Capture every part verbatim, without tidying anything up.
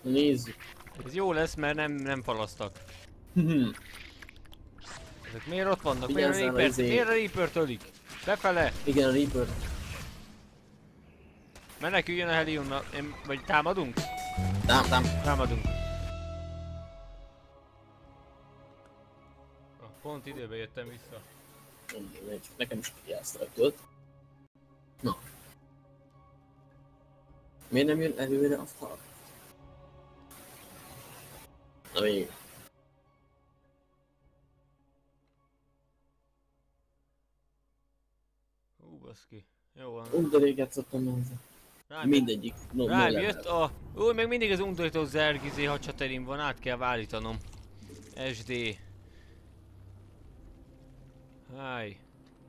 Nézzük. Ez jó lesz, mert nem, nem falasztak. Ezek miért ott vannak? Miért a Vigyázzál a Reaper? izé- Miért a Reaper-t ölik? Befele! Igen, a Reaper. Meneküljön a Helionnal. Én... Vagy támadunk? Tám, tám. Támadunk. Ah, pont időbe jöttem vissza. Nekem is kijelztetőt. Na. Miért nem jön előre a fal? Na még. Hú, baszki. Jó van. Undarék játszottam ezzel. Rám, Mindegyik. No, rám no jött a... Új, meg mindig az undorító zergizé hadsaterim van, át kell állítanom. es dé. Háj.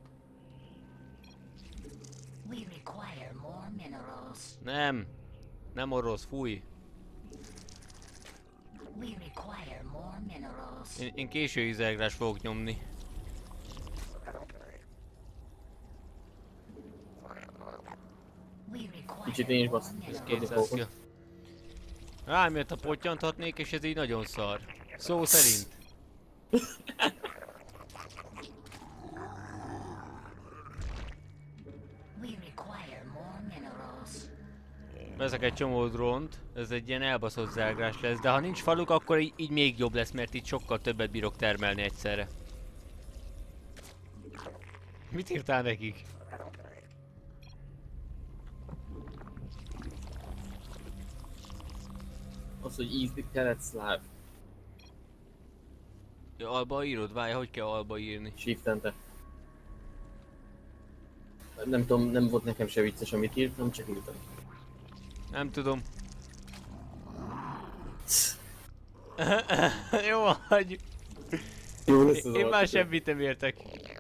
Nem. Nem orosz, fúj. Én, én késői zergrás fogok nyomni. Kicsit én is bassz. Ez kétszáz kill. Rám jött a pottyanthatnék, és ez így nagyon szar. Szó szerint. Veszek egy csomó drónt, ez egy ilyen elbaszott zergrás lesz, de ha nincs faluk, akkor így, így még jobb lesz, mert itt sokkal többet bírok termelni egyszerre. Mit írtál nekik? Az, hogy ízni kelet-szláv. Ja, alba írod? Várj, hogy kell alba írni? Shift-ente. Nem tudom, nem volt nekem se vicces, amit írtam, csak írtam. Nem tudom. Jó, hagyj. Jó lesz az Én már alkotó. semmit nem értek.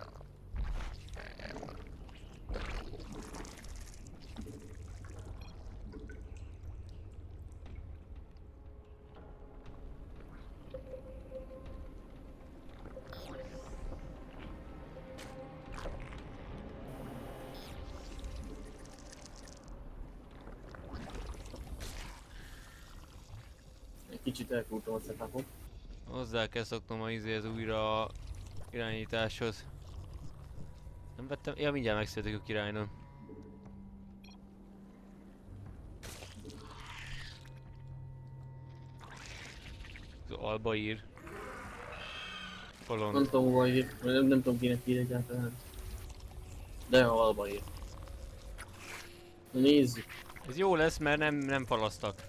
Kicsit elkúrtam a setupot. Hozzá kell szoknom a izé az újra irányításhoz. Nem vettem... Ja, mindjárt megszületik a királynőm. Az alba ír. Kolon. Nem tudom hova ír, nem, nem tudom kinek ír egyáltalán. De ha alba ír. Na nézzük. Ez jó lesz, mert nem, nem falasztak.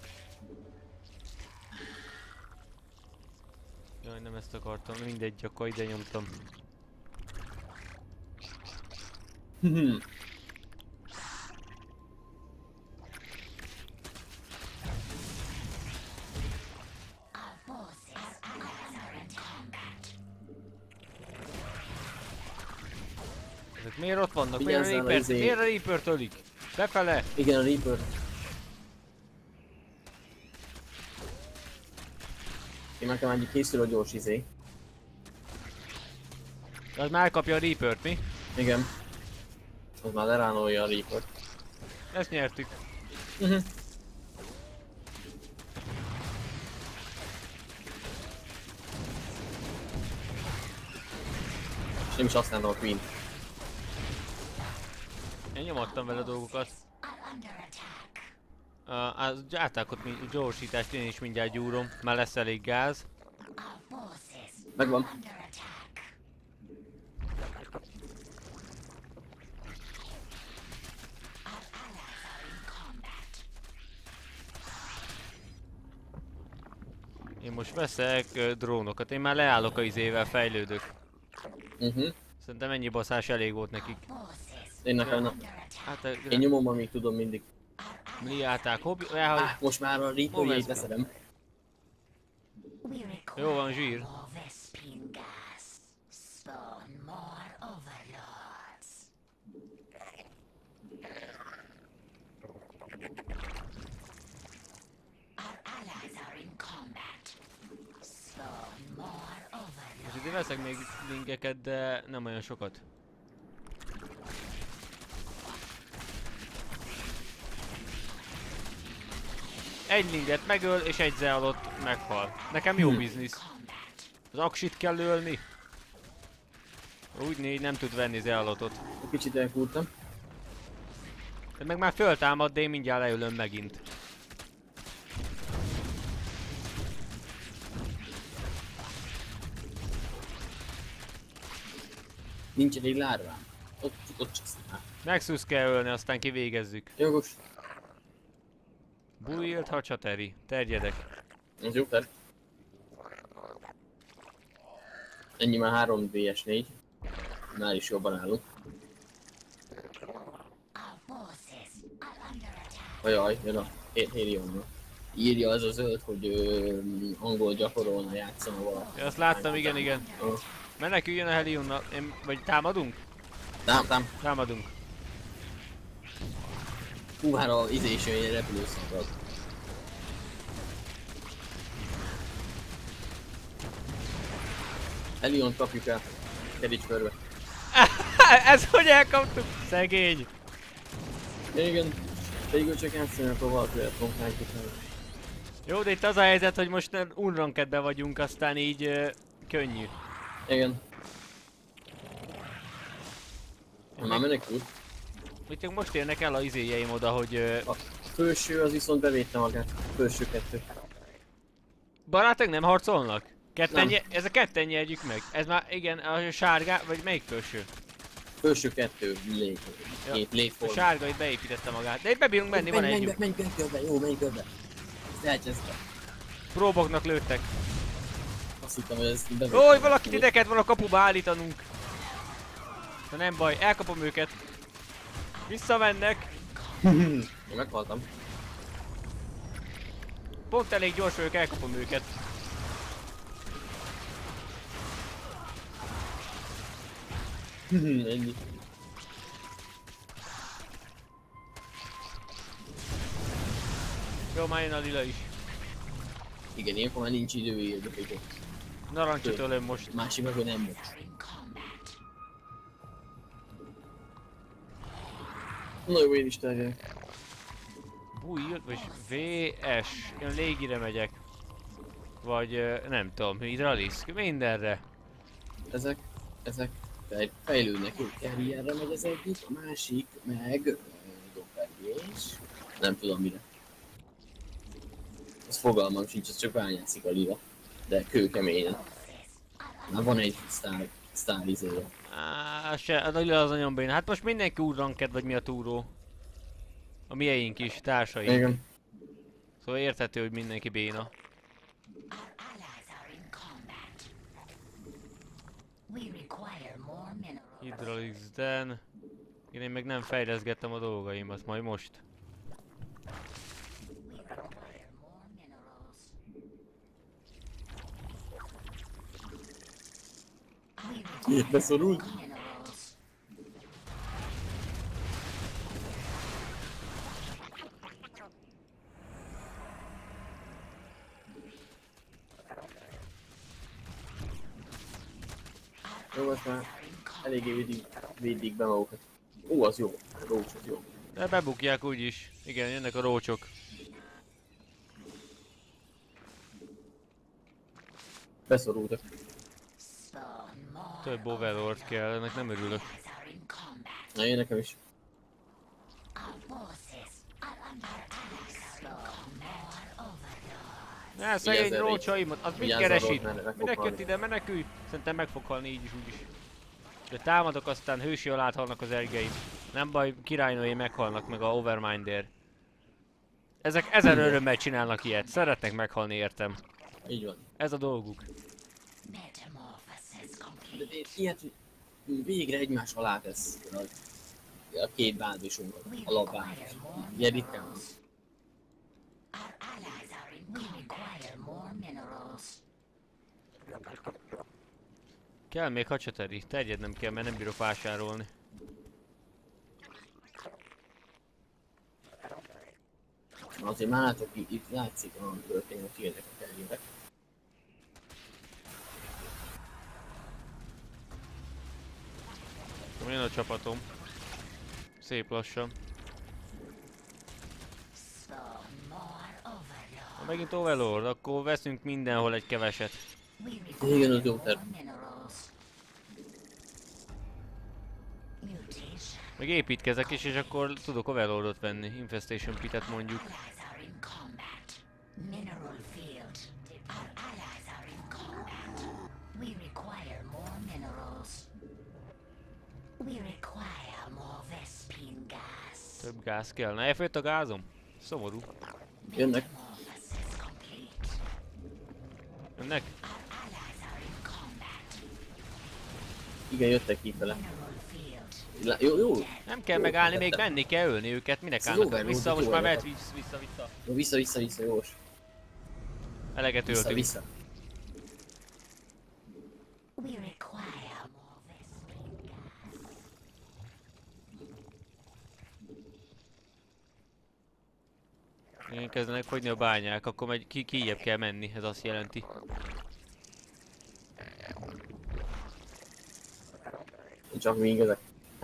Jaj, nem ezt akartam, mindegy, akkor ide nyomtam. Ezek miért ott vannak? Miért a Vigyázzál a Reaper? izé- Miért a Reaper-t ölik? Befele! Igen, a Reaper. Én nekem egy készül a gyors izé. Az már kapja a Reaper-t, mi? Igen. Az már leránolja a Reaper. Ezt nyertük. Uh-huh. És nem is használom a Queen. Én nyomattam vele dolgokat. Uh, az átákot, gyorsítást én is mindjárt gyúrom, már lesz elég gáz. Megvan. Én most veszek uh, drónokat, én már leállok a izével, fejlődök. Uh-huh. Szerintem ennyi baszás elég volt nekik. Én nekem nem. Hát, Én nyomom, amíg tudom mindig. Miliáták, hobbi... Elhagy... Ah, most már a Reaper-jét leszedem. Jó van, zsír. Most ide veszek még linkeket, de nem olyan sokat. Egy linget megöl, és egy zealot meghal. Nekem jó Hmm. biznisz. Az aksit kell ölni. Úgy négy nem tud venni zealotot. Egy kicsit elkúrtam. De meg már föltámad, de én mindjárt leülöm megint. Nincs elég lárvám. Ott, ott csasztál. Nexus kell ölni, aztán kivégezzük. Jogos. Build hacsateri. Terjedek. Ez jó fel. Ennyi már három vé es négy. Már is jobban állunk. Ajaj, jön a Helion. Írja az a zöld, hogy ö, angol gyakorolna, játszana valaki. Ja, azt láttam, igen, igen. Ö, Meneküljön a Helionnal. Én, vagy támadunk? Tám, tám. Támadunk. Hú, hát a izé is jön, egy repülőszabad. Helion kapjuk el. Kedíts körbe. Ez hogy elkaptuk? Szegény. Igen. Pedig ő csak játszani, akkor valaki lehet munkánk után. Jó, de itt az a helyzet, hogy most unrankedben vagyunk, aztán így uh, könnyű. Igen. Már menekült. Úgy csak most érnek el a izéjeim oda, hogy... Uh, A főső az viszont bevédte magát. Főső kettő. barátok nem harcolnak? Ketten Nem. nye- ez a ketten nyerjük meg. Ez már igen, a sárga, vagy melyik felső? Főső kettő. Lég. Ja. Két A légforma. sárga itt beépítette magát. De itt bebírunk menni, van menj, együnk. menj, menj körbe, jó, menj körbe. Ezt elcsesztem. Próboknak lőttek. Azt hittem, hogy ez bevédte. Ó, valakit ide kellett volna a kapuba állítanunk. De nem baj, elkapom őket. Visszamennek. Én meghaltam. Pont elég gyors vagyok, elkapom őket. Ennyi. Jó, már jön a lila is. Igen, ilyenkor már nincs idő érdekében. Narancsot ölöm most. Másik meg, hogy nem most. Na jó, én is terjedek. Build, vagy vé es. Én légire megyek. Vagy ö, nem tudom, hidralisk, mindenre. Ezek, ezek fej, fejlődnek, jó, karrierre megy az egyik, a másik meg dopergés. Nem tudom mire. Az fogalmam sincs, az csak bányászik a lila. De kőkeményen. Már van egy sztár, sztár izéje. Á, se, a lila az nagyon béna. Hát most mindenki úrranked, vagy mi a túró. A mieink is, társaink. Igen. Szóval érthető, hogy mindenki béna. Hydraulics den. Igen, én meg nem fejleszgettem a dolgaimat, majd most. Beszorult? Jó, most már eléggé védik, védik be magukat. Ó, az jó. Rócs, az jó. De bebukják úgyis. Igen, jönnek a rócsok. Beszorultak. Több overlord kell, ennek nem örülök. Na, én nekem is. Ne, szegény Vigyázz erre, rócsaimat, az mit vigyázz keres arra, itt? mert meg fog Minek jött halni. ide, menekülj? Szerintem meg fog halni így is úgyis. De támadok, aztán hősi alá halnak az ergeim. Nem baj, királynői meghalnak meg a Overminder. Ezek ezer örömmel csinálnak ilyet, szeretnek meghalni, értem. Így van. Ez a dolguk. De én ilyet végre egymás alá tesz a, a két bázisunkat, a labát. Ilyen ritkán. Kell még hacsateri, terjednem kell, mert nem bírok vásárolni. Azért már látok, itt, itt látszik, hogy történnek, jönnek a terjének. Jön a csapatom. Szép lassan. Megint Overlord, akkor veszünk mindenhol egy keveset. Igen, az jó terv. Meg építkezek is, és akkor tudok Overlordot venni. Infestation Pitet mondjuk. Több gáz kell. Na, elfőtt a gázom? Szomorú. Jönnek. Jönnek? Igen, jöttek kifele. Jó, jó. Nem kell megállni, még menni kell ölni őket. Minek állnak? Vissza, most már mehet vissza, vissza, vissza. Vissza, vissza, vissza, jós. Eleget Vissza, öltünk. vissza. Igen, kezdenek fogyni a bányák, akkor megy, ki, kijjebb kell menni, ez azt jelenti. Csak még ezek.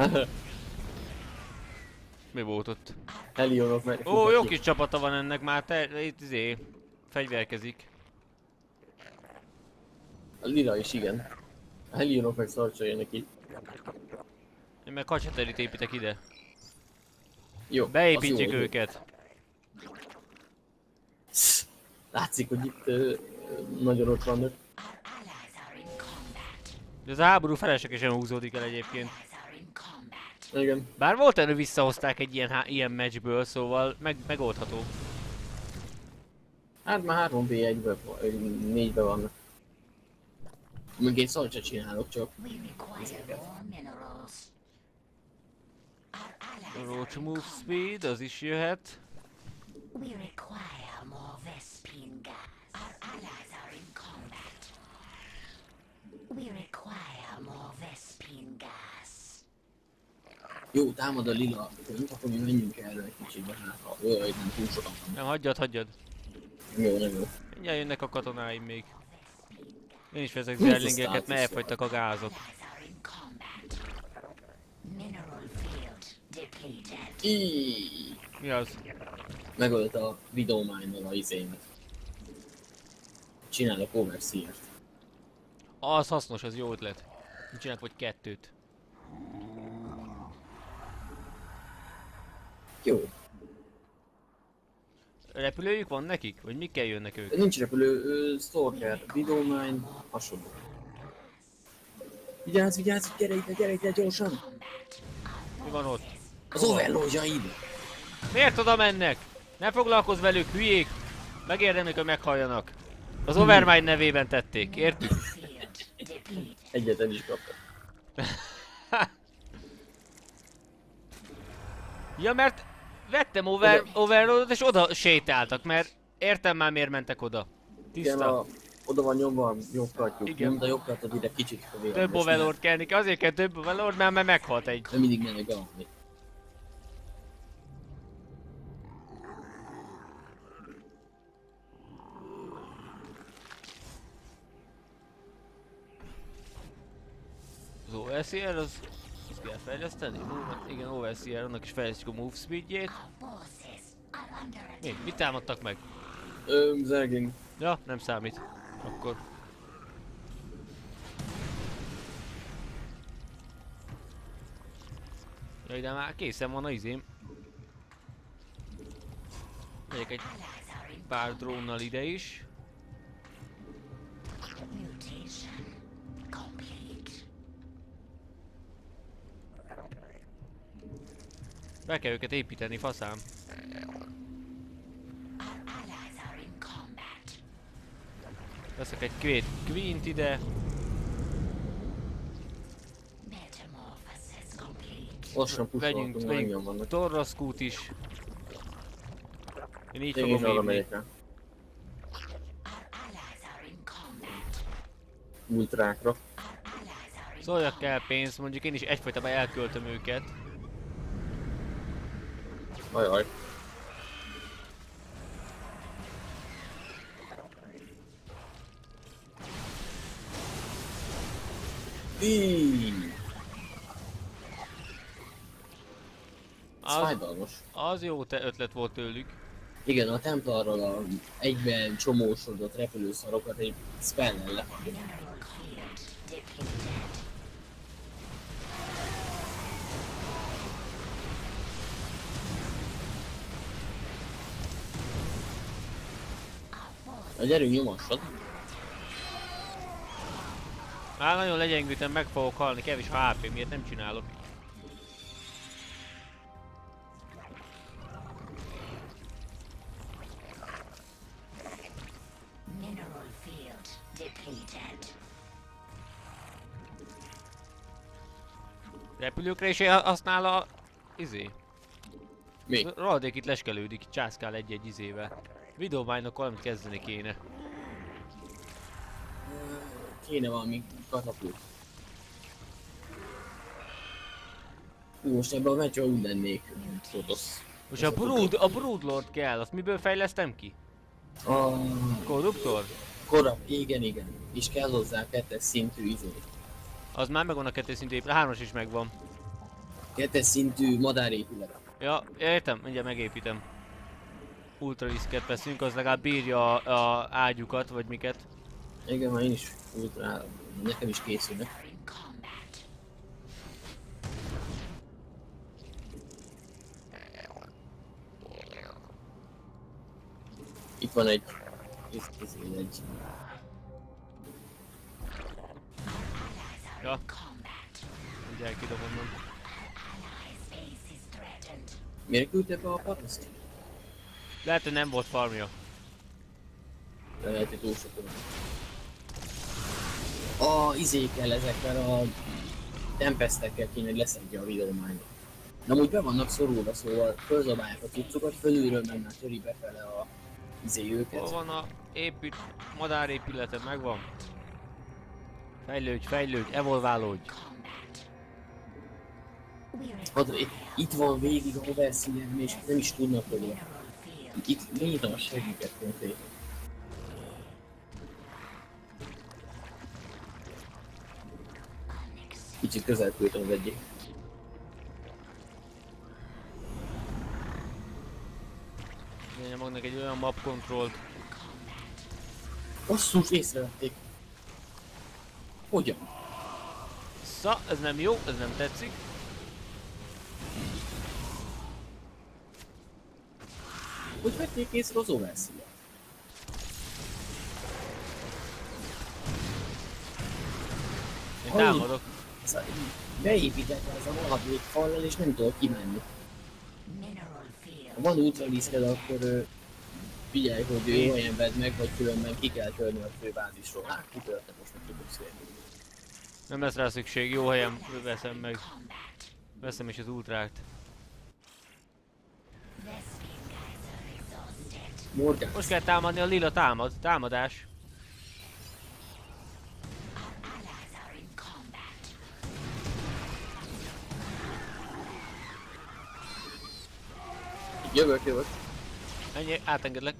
Mi volt ott? Helionok meg. Ó, jó kis csapata van ennek már, te, itt izé, fegyverkezik. A lila is, igen. A helionok meg szarcsoljanak itt. Én meg kacsaterit építek ide. Jó. Beépítjük jó, őket. Látszik, hogy itt uh, nagyon ott vannak. De ez a háború feleslegesen húzódik el egyébként. Igen. Bár volt elő visszahozták egy ilyen, ilyen matchből, szóval meg, megoldható. Hát már három vé egyben, négyben vannak. Még egy szarcsa csinálok csak. Roach move speed, az is jöhet. Jó, támad a lila pont, akkor mi menjünk el egy kicsit hátra. Jó, hogy nem túl sokan van. Nem, hagyjad, hagyjad. Jó, nem jó. Mindjárt jönnek a katonáim még. Én is vezek zerlingeket, mert elfogytak a gázok. Íííí. Mi az? Megölt a Widowmine-nal a izémet. Csinálok Overseer-t. Az hasznos, az jó ötlet. Csinálok vagy kettőt. Jó. Repülőjük van nekik? Vagy mikkel jönnek ők? Nincs repülő, ő, Stalker, Widowmine, hasonló. Vigyázz, vigyázz, gyere ide, gyere ide gyorsan! Mi van ott? Az overlordjaid! Miért oda mennek? Ne foglalkozz velük, hülyék! Megérdemlik, hogy meghalljanak. Az Overmind nevében tették, értük? Egyetlen is kaptak. Ja, mert vettem over, Overlordot és oda sétáltak, mert értem már miért mentek oda. Igen, Tiszta. a, oda van nyomva a jobbkartjuk. Igen. Nyomd a jobbkartot ide kicsit a vélembe. Több Overlord kell neki, azért kell több Overlord, mert már meghalt egy. De mindig mennek beadni. Az Overseer, az... Azt kell fejleszteni? Move, igen, Overseer, annak is fejlesztjük a move speedjét. Mi? Mit támadtak meg? Ö, Zergling. Ja, nem számít. Akkor... Ja, ide már készen van a izém. Megyek egy pár drónnal ide is. Be kell őket építeni, faszám. Veszek egy két Queen-t ide. Lassan Vegyünk, pusolhatunk, vegyünk annyian vannak. Torraszkút is. Én így Én is fogom arra hívni. megyek rá. Ultrákra. Szóljak kell pénzt, mondjuk én is egyfajtában elköltöm őket. Ajaj. Íííí. Ez Az, fájdalmas. az jó te ötlet volt tőlük. Igen, a Templarral a egyben csomósodott repülőszarokat egy spell-nel lehagyja. A gyerünk nyomassad. Már nagyon legyengültem, meg fogok halni, kevés há pé, miért nem csinálok. Repülőkre is használ a... izé. Mi? Rohadék itt leskelődik, itt császkál egy-egy izével. Videómánynak valamit kezdeni kéne. Kéne valami katapult. Hú, most ebben a meccsben úgy lennék, Protosz. Most a Brood, a Broodlord kell, azt miből fejlesztem ki? A... Konduktor? Korab, igen, igen. És kell hozzá kettes szintű izé. Az már megvan a kettő szintű épület, a hármas is megvan. Kettes szintű madárépület. Ja, értem, mindjárt megépítem. Ultra riszket veszünk, az legalább bírja a, a ágyukat, vagy miket. Igen, már én is ultra, nekem is készülnek. Itt van egy... Itt, itt, itt egy... Ja. Mindjárt kidobom onnan. Miért küldte be a paraszt? Lehet, hogy nem volt farmja. De lehet, hogy túl sokan. A izé kell ezekkel a tempestekkel kéne, hogy leszedje a videómányt. De amúgy be vannak szorulva, szóval fölzabálják a cuccokat, fölülről mennek töri befele a izé őket. Hol van a épít... madárépületed? Megvan? Fejlődj, fejlődj, evolválódj! Hát, itt, itt van végig a overseer, és nem is tudnak róla. Itt nézem a segített konkrétan. Kicsit közel küldtem az egyik. Én nyomognak egy olyan map controlt. Basszus, észrevették. Hogyan? Szá, ez nem jó, ez nem tetszik. Hogy vették észre az overseer? Én támadok. Beépítettem ez a maradék fallal és nem tudok kimenni. Ha van ultraliszted, akkor ö, figyelj, hogy jó helyen vedd meg, vagy különben ki kell törni a főbázisról. Hát kitörte, most meg tudok szélni. Nem lesz rá szükség, jó helyen veszem meg. Veszem is az ultrát. Morgán. Most kell támadni, a lila támad, támadás. Jövök, jövök. Ennyi, átengedlek.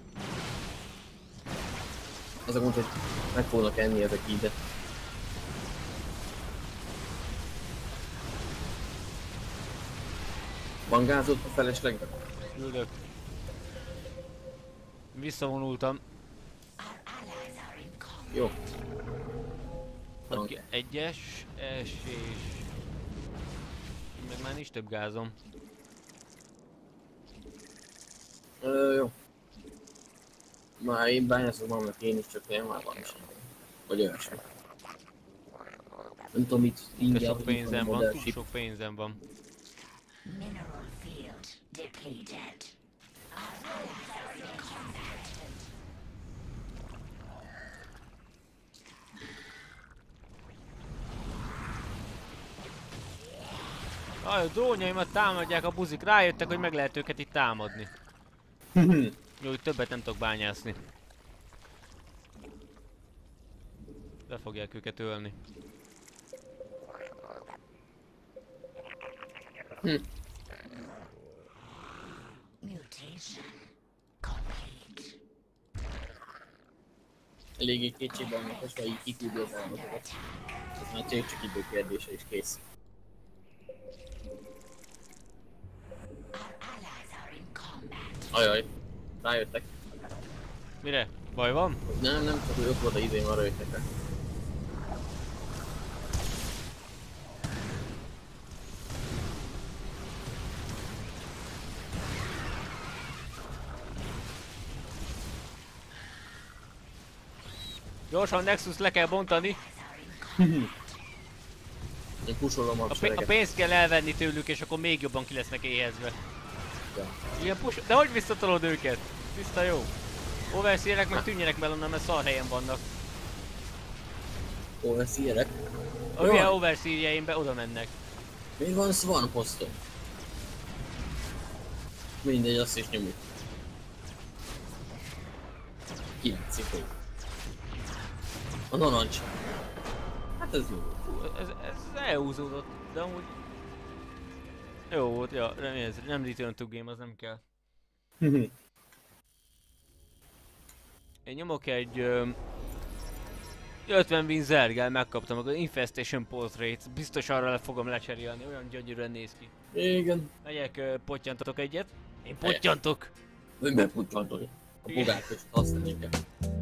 Az a gond, hogy meg fognak enni ezek ide. Van gázod a feleslegben? Küldök. Visszavonultam. Jó. Oké, egyes, es és... Meg már nincs több gázom. Ö, jó. Már én bányászok magamnak én is, csak nem már van is. Vagy olyasmi. Nem tudom mit Túl ingyen, sok pénzem van, túl sok pénzem van. Aj, a drónjaimat támadják a buzik, rájöttek, hogy meg lehet őket itt támadni. Jó, hogy többet nem tudok bányászni. Be fogják őket ölni. Hm. Eléggé kétségbe vannak, hogy így kiküldi az állatokat. Ez már tényleg csak idő kérdése is kész. Ajaj. Rájöttek. Mire? Baj van? Nem, nem, csak ők volt a idén, arra jöttek rá. Gyorsan Nexus le kell bontani. Én pusolom a A, pé a sereget. pénzt kell elvenni tőlük, és akkor még jobban ki lesznek éhezve. Ja. Ilyen push... De hogy visszatolod őket? Tiszta jó. Overseerek meg tűnjenek be onnan, mert szar helyen vannak. Overseerek. A hülye overseerjeim be oda mennek. Még van Swan posztom. Mindegy, azt is nyomjuk. kilenc cipó. A narancs. Hát ez jó. Hú, ez, ez elhúzódott, de amúgy... Jó volt, ja, nem, ez, nem return to game, az nem kell. Én nyomok egy... Ö, ötven win zergel, megkaptam az Infestation Portrait, biztos arra le fogom lecserélni, olyan gyönyörűen néz ki. Igen. Megyek, ö, pottyantatok egyet. Én pottyantok! Önbe puttantod. A bogát is használni kell.